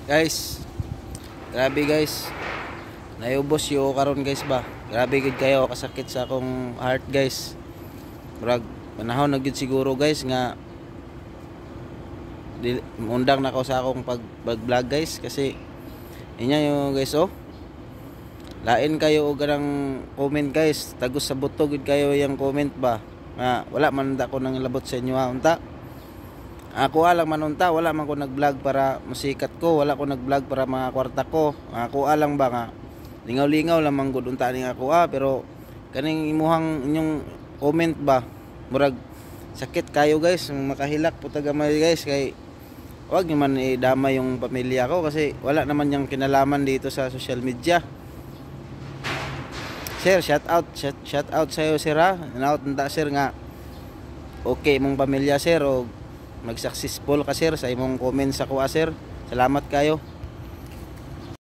Guys, grabe guys. Naiubos yo karon guys ba. Grabe gid kayo kasakit sa akong heart guys. Murag panahon na gid siguro guys nga undang na ko sa akong pag-vlog guys kasi inya yo guys oh. Lain kayo og ganang comment guys. Tagos sa buto gid kayo yang comment ba. Nga wala man ko nang labot sa inyo ha unta. Ako alang manunta, wala man ko nag-vlog para musikat ko, wala ko nag-vlog para mga kwarta ko. Ako alang ba nga lingaw-lingaw lamang gud unta ning ako pero kaning imuhang inyong comment ba murag sakit kayo guys, makahilak po tagamay guys kay wag niyo man idamay yung pamilya ko kasi wala naman yang kinalaman dito sa social media. Sir, shout out sa iyo sir ha. Shout unta sir nga okay mong pamilya sir o mag-successful ka sir sa imong comment sa kuha sir. Salamat kayo.